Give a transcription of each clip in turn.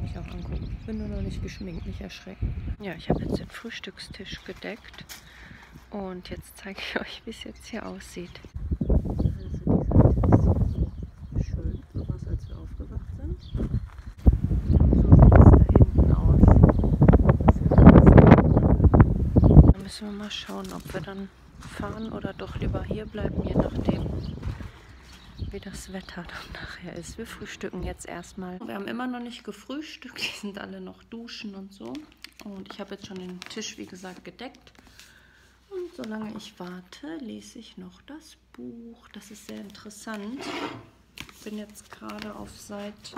mich auch angucken. Bin nur noch nicht geschminkt, nicht erschrecken. Ja, ich habe jetzt den Frühstückstisch gedeckt. Und jetzt zeige ich euch, wie es jetzt hier aussieht. Also dieser ist hier so schön, sowas als wir aufgewacht sind. So sieht es da hinten aus. Da müssen wir mal schauen, ob wir dann fahren oder doch lieber hier bleiben, je nachdem, wie das Wetter dann nachher ist. Wir frühstücken jetzt erstmal. Wir haben immer noch nicht gefrühstückt, die sind alle noch duschen und so. Und ich habe jetzt schon den Tisch, wie gesagt, gedeckt. Und solange ich warte, lese ich noch das Buch. Das ist sehr interessant. Ich bin jetzt gerade auf Seite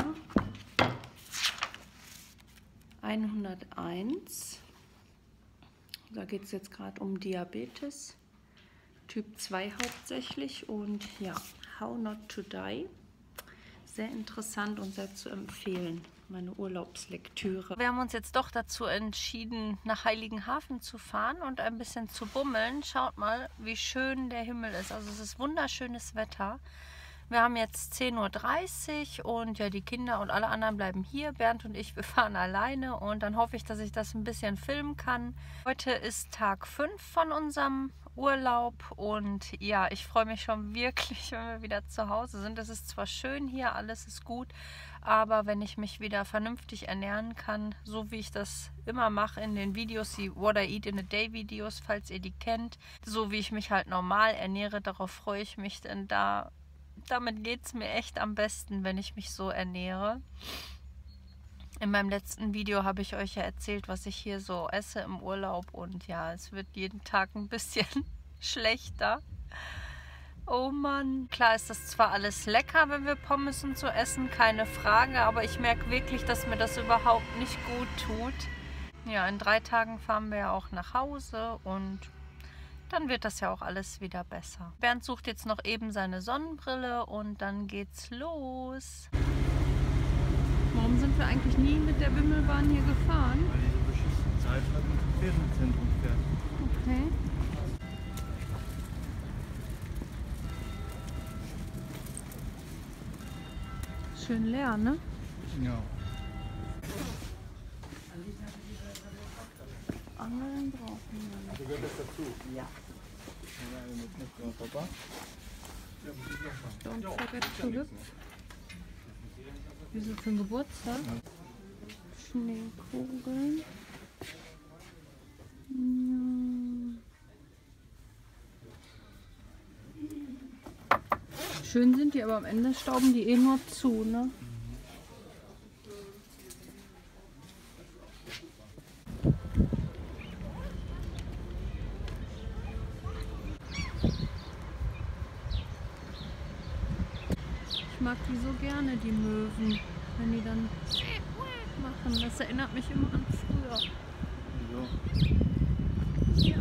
101. Da geht es jetzt gerade um Diabetes. Typ 2 hauptsächlich. Und ja, How Not to Die. Sehr interessant und sehr zu empfehlen. Meine Urlaubslektüre. Wir haben uns jetzt doch dazu entschieden, nach Heiligenhafen zu fahren und ein bisschen zu bummeln. Schaut mal, wie schön der Himmel ist. Also es ist wunderschönes Wetter. Wir haben jetzt 10:30 Uhr und ja, die Kinder und alle anderen bleiben hier. Bernd und ich, wir fahren alleine und dann hoffe ich, dass ich das ein bisschen filmen kann. Heute ist Tag 5 von unserem Urlaub und ja, ich freue mich schon wirklich, wenn wir wieder zu Hause sind. Es ist zwar schön hier, alles ist gut, aber wenn ich mich wieder vernünftig ernähren kann, so wie ich das immer mache in den Videos, die What I Eat in a Day Videos, falls ihr die kennt, so wie ich mich halt normal ernähre, darauf freue ich mich, denn damit geht es mir echt am besten, wenn ich mich so ernähre. In meinem letzten Video habe ich euch ja erzählt, was ich hier so esse im Urlaub und ja, es wird jeden Tag ein bisschen schlechter. Oh Mann. Klar ist das zwar alles lecker, wenn wir Pommes und so essen, keine Frage, aber ich merke wirklich, dass mir das überhaupt nicht gut tut. Ja, in 3 Tagen fahren wir ja auch nach Hause und dann wird das ja auch alles wieder besser. Bernd sucht jetzt noch eben seine Sonnenbrille und dann geht's los. Warum sind wir eigentlich nie mit der Wimmelbahn hier gefahren? Weil die so beschissene Zeit hat und zum Ferienzentrum fährt. Okay. Schön leer, ne? Ja. Angeln brauchen wir nicht. Gehört das dazu? Ja. Papa? Don't forget to look. Wieso für den Geburtstag? Schneekugeln. Ja. Schön sind die, aber am Ende stauben die eh nur zu, ne? Ich mag die so gerne, die Möwen, wenn die dann machen. Das erinnert mich immer an früher. Ja.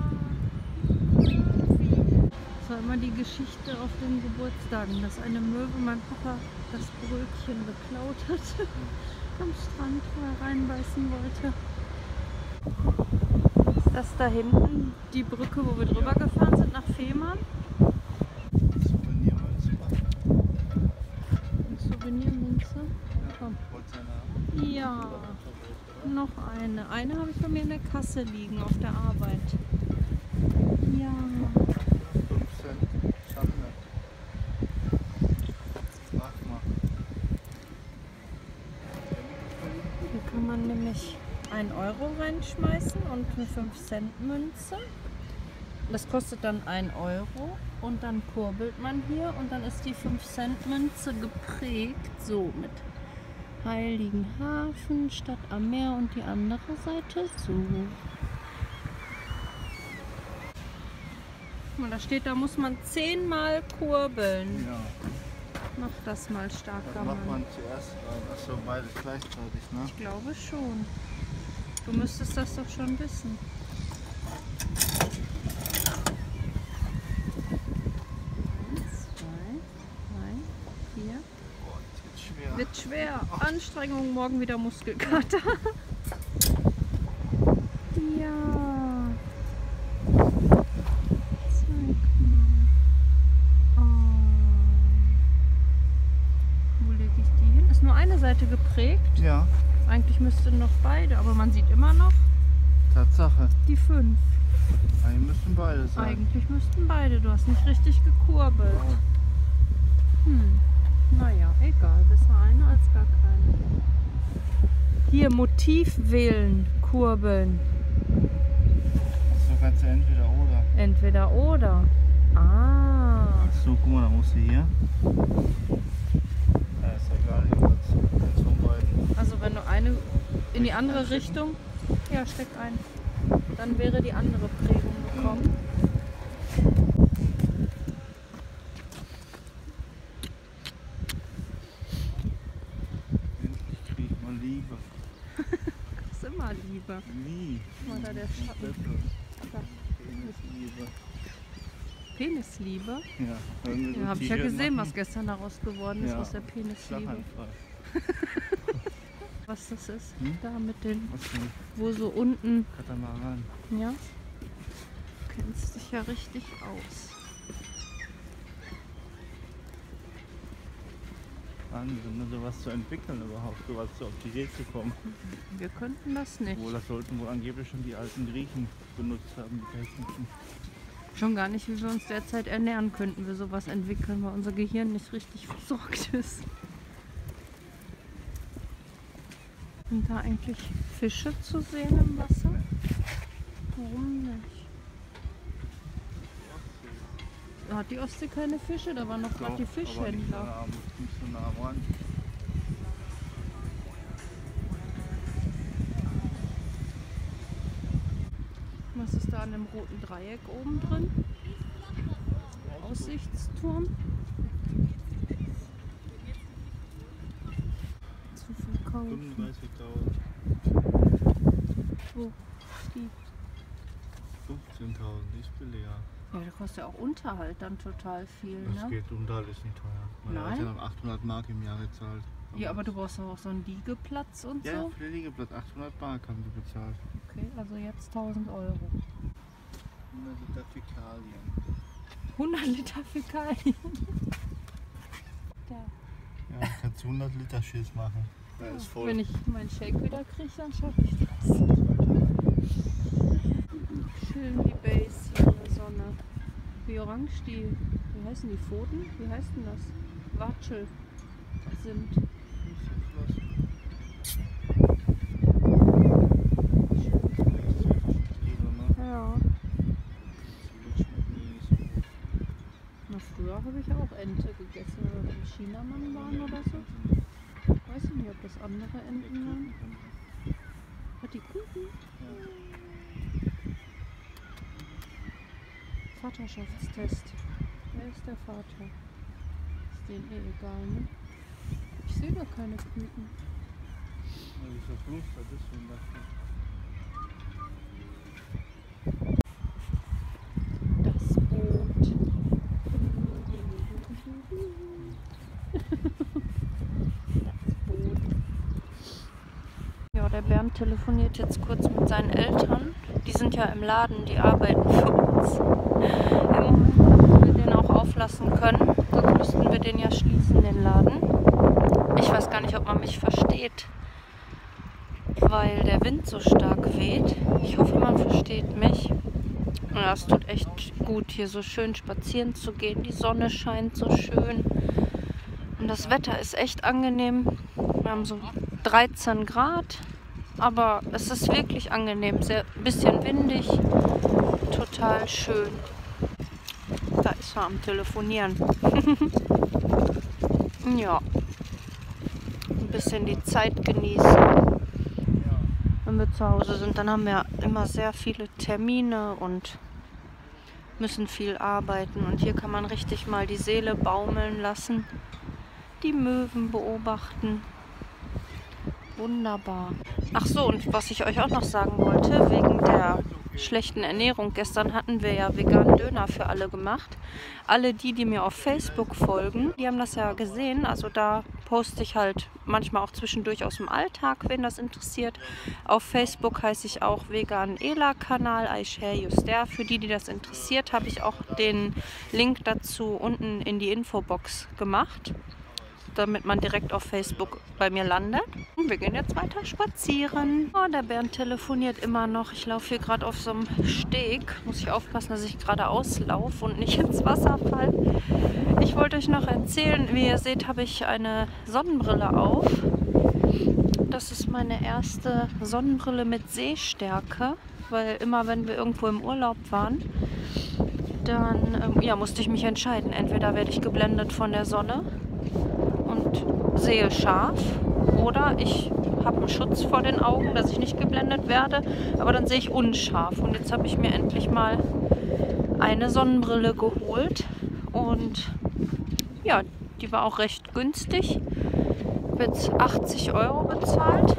Das war immer die Geschichte auf den Geburtstagen, dass eine Möwe meinem Papa das Brötchen geklaut hat am Strand, wo er reinbeißen wollte. Ist das da hinten die Brücke, wo wir drüber gefahren sind nach Fehmarn? Souvenirmünze. Komm. Ja, noch eine. Eine habe ich bei mir in der Kasse liegen auf der Arbeit. Ja. 15 Schande. Mach mal. Hier kann man nämlich 1 Euro reinschmeißen und eine 5-Cent-Münze. Das kostet dann 1 Euro und dann kurbelt man hier und dann ist die 5-Cent-Münze geprägt, so mit Heiligenhafen, Stadt am Meer und die andere Seite so. Und da steht, da muss man 10-mal kurbeln. Ja. Mach das mal, starker Das macht Mann. man zuerst rein. Achso, beides gleichzeitig, ne? Ich glaube schon. Du müsstest das doch schon wissen. Wird schwer. Anstrengung, morgen wieder Muskelkater. Ja. Zeig mal. Oh. Wo lege ich die hin? Ist nur eine Seite geprägt. Ja. Eigentlich müssten noch beide, aber man sieht immer noch Tatsache. die 5. Eigentlich müssten beide sein. Eigentlich müssten beide. Du hast nicht richtig gekurbelt. Naja, egal. Besser eine als gar keine. Hier Motiv wählen, kurbeln. So kannst du entweder oder. Entweder oder. Ah. So, guck mal, da musst du hier. Ja, ist egal, jetzt von beiden. Also wenn du eine in die andere Richtung, ja, steck ein. Dann wäre die andere Prägung bekommen. Endlich krieg ich mal Liebe. Das ist immer Liebe. Nie. Guck mal da, der Schatten. Penisliebe. Penisliebe? Ja, Ja, habe ich ja gesehen, was gestern daraus geworden ist, aus der Penisliebe. Was das ist, da mit den, wo so unten, Katamaran. ja, du kennst dich ja richtig aus. Wahnsinn, ne, sowas zu entwickeln überhaupt, sowas auf die Idee zu kommen. Wir könnten das nicht. Obwohl, das sollten wohl angeblich schon die alten Griechen benutzt haben, die Techniken. Schon gar nicht, wie wir uns derzeit ernähren könnten, wir sowas entwickeln, weil unser Gehirn nicht richtig versorgt ist. Sind da eigentlich Fische zu sehen im Wasser? Warum nicht? Hat die Ostsee keine Fische? Da waren noch gerade die Fischhändler. Nicht so nah ran. Was ist da an dem roten Dreieck oben drin? Aussichtsturm. Zu verkaufen. 35.000. Wo? Die. 15.000, die ist billiger. Ja, der kostet ja auch Unterhalt dann total viel, Das ne? geht, Unterhalt ist nicht teuer. Meine Nein? Eltern haben 800 Mark im Jahr gezahlt. Ja, aber du brauchst doch auch so einen Liegeplatz und Ja, so. für den Liegeplatz 800 Mark haben sie bezahlt. Okay, also jetzt 1000 Euro. 100 Liter Fäkalien. 100 Liter Fäkalien. Ja, kannst du 100 Liter Schiss machen. Ja, ist voll. Wenn ich meinen Shake wieder kriege, dann schaffe ich das. Schön die Base hier in der Sonne. Wie orange die, wie heißen die Pfoten? Wie heißt denn das? Watschel sind. Ja. Na, früher habe ich auch Ente gegessen, oder wenn wir Chinamann waren oder so. Weiß ich nicht, ob das andere Enten waren. Hat die Kuchen? Vaterschaftstest. Wer ist der Vater? Ist denen eh egal, ne? Ich sehe doch keine Küken. Das Boot. Ja, der Bernd telefoniert jetzt kurz mit seinen Eltern. Die sind ja im Laden, die arbeiten für uns. Im Moment müssen wir den auch auflassen können, sonst müssten wir den ja schließen, den Laden. Ich weiß gar nicht, ob man mich versteht, weil der Wind so stark weht. Ich hoffe, man versteht mich. Ja, es tut echt gut, hier so schön spazieren zu gehen. Die Sonne scheint so schön. Und das Wetter ist echt angenehm. Wir haben so 13 Grad, aber es ist wirklich angenehm. Ein bisschen windig, total schön. Da ist er am Telefonieren. Ja, ein bisschen die Zeit genießen. Wenn wir zu Hause sind, dann haben wir immer sehr viele Termine und müssen viel arbeiten. Und hier kann man richtig mal die Seele baumeln lassen. Die Möwen beobachten. Wunderbar. Ach so, und was ich euch auch noch sagen wollte, wegen der schlechten Ernährung. Gestern hatten wir ja veganen Döner für alle gemacht. Alle die mir auf Facebook folgen, die haben das ja gesehen. Also da poste ich halt manchmal auch zwischendurch aus dem Alltag, wen das interessiert. Auf Facebook heiße ich auch Vegan Ela-Kanal, I share just there. Für die das interessiert, habe ich auch den Link dazu unten in die Infobox gemacht. damit man direkt auf Facebook bei mir landet. Und wir gehen jetzt weiter spazieren. Oh, der Bernd telefoniert immer noch. Ich laufe hier gerade auf so einem Steg. Muss ich aufpassen, dass ich geradeaus laufe und nicht ins Wasser falle. Ich wollte euch noch erzählen, wie ihr seht, habe ich eine Sonnenbrille auf. Das ist meine erste Sonnenbrille mit Sehstärke, weil immer wenn wir irgendwo im Urlaub waren, dann ja, musste ich mich entscheiden. Entweder werde ich geblendet von der Sonne und sehe scharf oder ich habe einen Schutz vor den Augen, dass ich nicht geblendet werde, aber dann sehe ich unscharf. Und jetzt habe ich mir endlich mal eine Sonnenbrille geholt und ja, die war auch recht günstig. Ich habe jetzt 80 € bezahlt.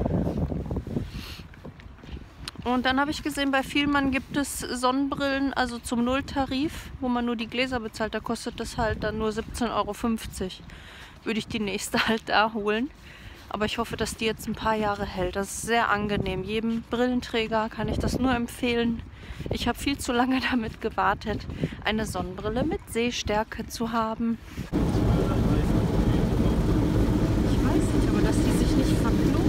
Und dann habe ich gesehen, bei Vielmann gibt es Sonnenbrillen, also zum Nulltarif, wo man nur die Gläser bezahlt. Da kostet das halt dann nur 17,50 €. Würde ich die nächste halt da holen. Aber ich hoffe, dass die jetzt ein paar Jahre hält. Das ist sehr angenehm. Jedem Brillenträger kann ich das nur empfehlen. Ich habe viel zu lange damit gewartet, eine Sonnenbrille mit Sehstärke zu haben. Ich weiß nicht, aber dass die sich nicht verknoten.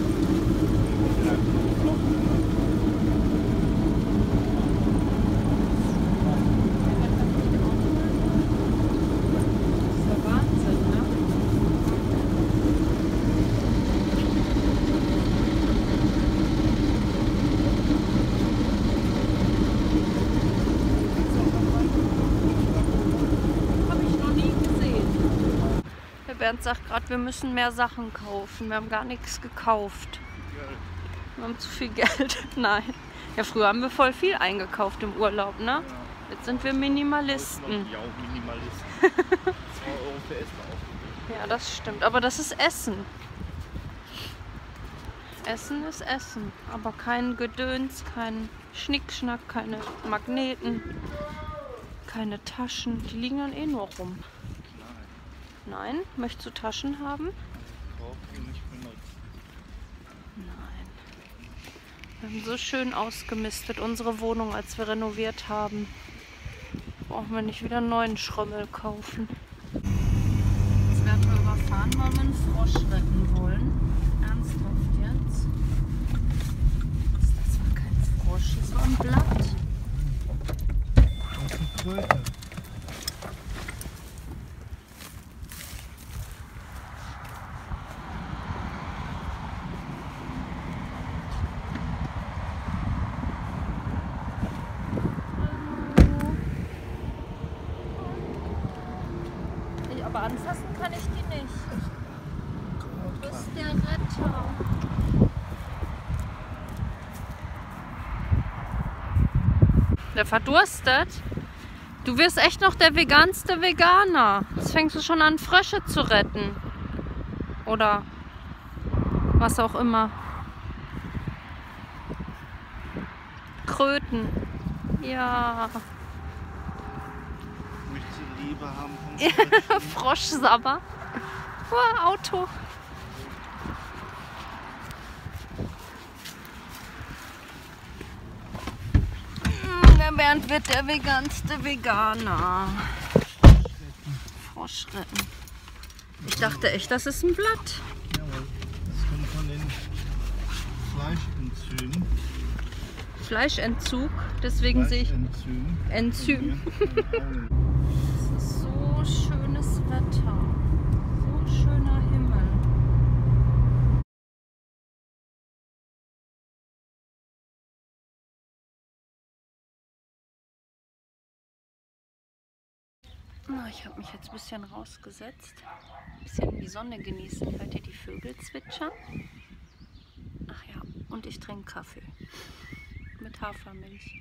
Bernd sagt gerade, wir müssen mehr Sachen kaufen. Wir haben gar nichts gekauft. Wir haben zu viel Geld. Nein. Ja, früher haben wir voll viel eingekauft im Urlaub, ne? Jetzt sind wir Minimalisten. Ja, auch Minimalisten. 2 € für Essen auch. Ja, das stimmt. Aber das ist Essen. Essen ist Essen. Aber kein Gedöns, kein Schnickschnack, keine Magneten, keine Taschen. Die liegen dann eh nur rum. Nein? Möchtest du Taschen haben? Nein. Wir haben so schön ausgemistet, unsere Wohnung, als wir renoviert haben. Brauchen wir nicht wieder einen neuen Schrömmel kaufen. Jetzt werden wir überfahren, weil wir einen Frosch retten wollen. Ernsthaft jetzt? Das war kein Frosch, das war ein Blatt. Das ist eine Kröte. Aber anfassen kann ich die nicht. Du bist der Retter. Der verdurstet? Du wirst echt noch der veganste Veganer. Jetzt fängst du schon an, Frösche zu retten. Oder was auch immer. Kröten. Ja. Möchtest du Liebe haben vom Ja, Froschsabber. Oh, Auto. Der Bernd wird der veganste Veganer. Frosch retten. Ich dachte echt, das ist ein Blatt. Jawohl, das kommt von den Fleischenzymen. Fleischentzug, deswegen sehe ich Enzym. Es ist so schönes Wetter, so schöner Himmel. Ich habe mich jetzt ein bisschen rausgesetzt, ein bisschen die Sonne genießen, hört ihr die Vögel zwitschern? Ach ja, und ich trinke Kaffee mit Hafermilch.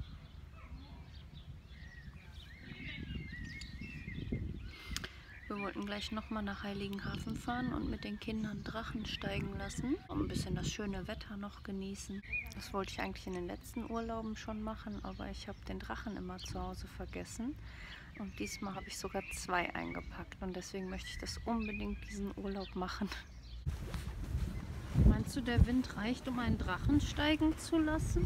Wir wollten gleich nochmal nach Heiligenhafen fahren und mit den Kindern Drachen steigen lassen, um ein bisschen das schöne Wetter noch genießen. Das wollte ich eigentlich in den letzten Urlauben schon machen, aber ich habe den Drachen immer zu Hause vergessen. Und diesmal habe ich sogar 2 eingepackt und deswegen möchte ich das unbedingt diesen Urlaub machen. Meinst du, der Wind reicht, um einen Drachen steigen zu lassen?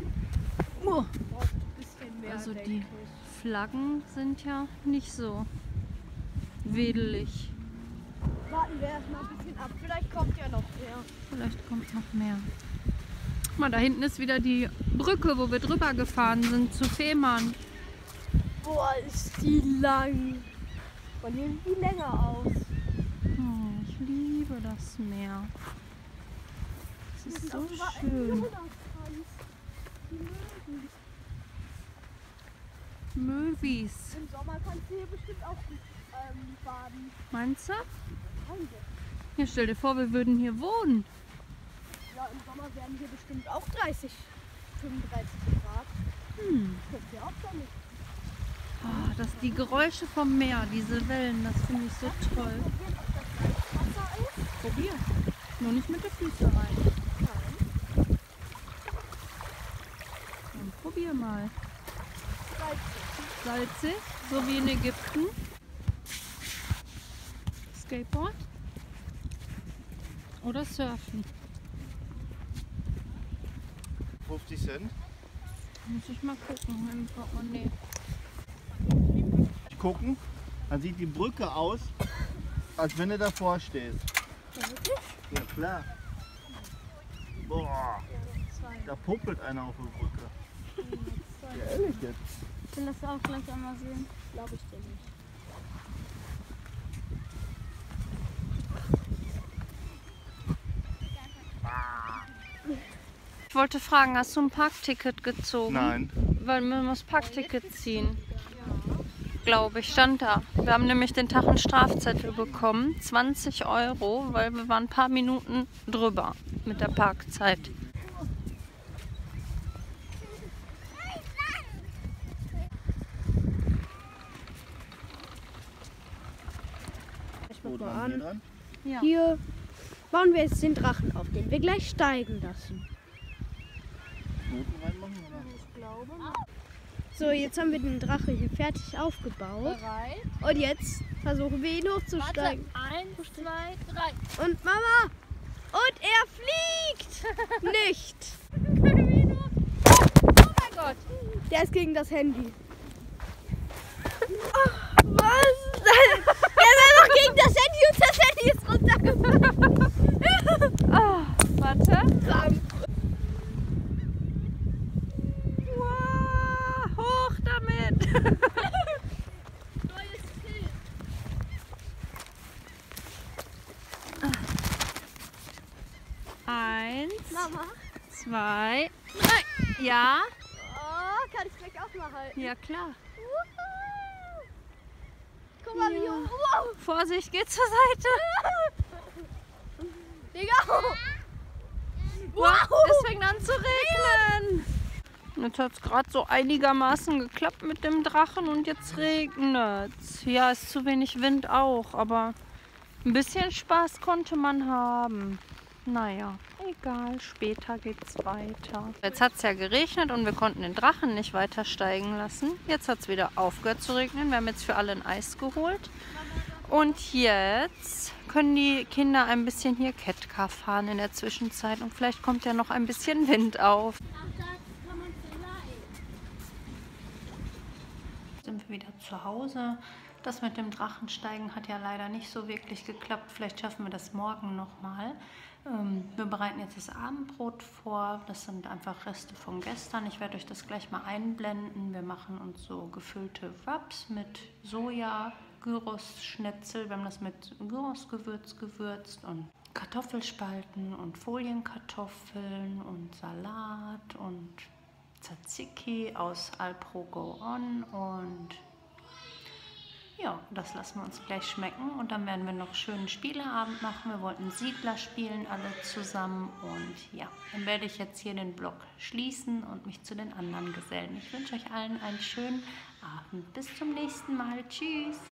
Also die Flaggen sind ja nicht so wedelig. warten wir erstmal ein bisschen ab. Vielleicht kommt ja noch mehr. Vielleicht kommt noch mehr. Guck mal, da hinten ist wieder die Brücke, wo wir drüber gefahren sind, zu Fehmarn. Boah, ist die lang. Von hier sieht die länger aus. Oh, ich liebe das Meer. Es ist so schön. Möwis. Im Sommer kannst du hier bestimmt auch baden. Meinst du? Ja, stell dir vor, wir würden hier wohnen. Ja, im Sommer werden hier bestimmt auch 30, 35 Grad. Könnt ihr auch damit. Oh, die Geräusche vom Meer, diese Wellen, das finde ich so toll. Probieren, ob das Wasser ist. Probier. Nur nicht mit den Füßen rein. Nein. Dann probier mal. Salzig. Salzig, so wie in Ägypten. Skateboard. Oder Surfen. 50 Cent. Muss ich mal gucken im Portemonnaie. Gucken, dann sieht die Brücke aus, als wenn du davor stehst. Ja, wirklich? Ja klar. Boah, da puppelt einer auf der Brücke. Ja, ehrlich jetzt. Ich will das auch gleich einmal sehen. Glaube ich dir nicht. Ich wollte fragen, hast du ein Parkticket gezogen? Nein. Weil man muss Parkticket ziehen. Glaube ich, stand da. Wir haben nämlich den Tag einen Strafzettel bekommen. 20 €, weil wir waren ein paar Minuten drüber mit der Parkzeit. Ich Wo mach mal dran? Hier an. dran? Ja. Hier bauen wir jetzt den Drachen auf, den wir gleich steigen lassen. Knoten reinmachen oder? Ich glaube. So, jetzt haben wir den Drache hier fertig aufgebaut. Bereit? Und jetzt versuchen wir ihn hochzusteigen. 1, 2, 3. Und Mama! Und er fliegt! Nicht! Oh mein Gott! Der ist gegen das Handy. Was? Der ist einfach gegen das Handy und das Handy ist runtergefallen. Warte. Wow, hoch damit! Neues Film. 1, Mama. 2, 3. Ja? Oh, kann ich gleich auch mal halten. Ja, klar. Guck mal, wie hoch. Wow. Vorsicht, geht zur Seite. Digga. Wow, es fängt an zu regnen. Jetzt hat es gerade so einigermaßen geklappt mit dem Drachen und jetzt regnet es. Ja, ist zu wenig Wind auch, aber ein bisschen Spaß konnte man haben. Naja, egal, später geht's weiter. Jetzt hat es ja geregnet und wir konnten den Drachen nicht weiter steigen lassen. Jetzt hat es wieder aufgehört zu regnen. Wir haben jetzt für alle ein Eis geholt. Und jetzt können die Kinder ein bisschen hier Catcar fahren in der Zwischenzeit. Und vielleicht kommt ja noch ein bisschen Wind auf. Sind wir wieder zu Hause. Das mit dem Drachensteigen hat ja leider nicht so wirklich geklappt. Vielleicht schaffen wir das morgen nochmal. Wir bereiten jetzt das Abendbrot vor. Das sind einfach Reste von gestern. Ich werde euch das gleich mal einblenden. Wir machen uns so gefüllte Wraps mit Soja, Gyros-Schnitzel. Wir haben das mit Gyros-Gewürz gewürzt und Kartoffelspalten und Folienkartoffeln und Salat und Tzatziki aus Alpro Go On und ja, das lassen wir uns gleich schmecken und dann werden wir noch schönen Spieleabend machen. Wir wollten Siedler spielen, alle zusammen und ja, dann werde ich jetzt hier den Vlog schließen und mich zu den anderen gesellen. Ich wünsche euch allen einen schönen Abend. Bis zum nächsten Mal. Tschüss!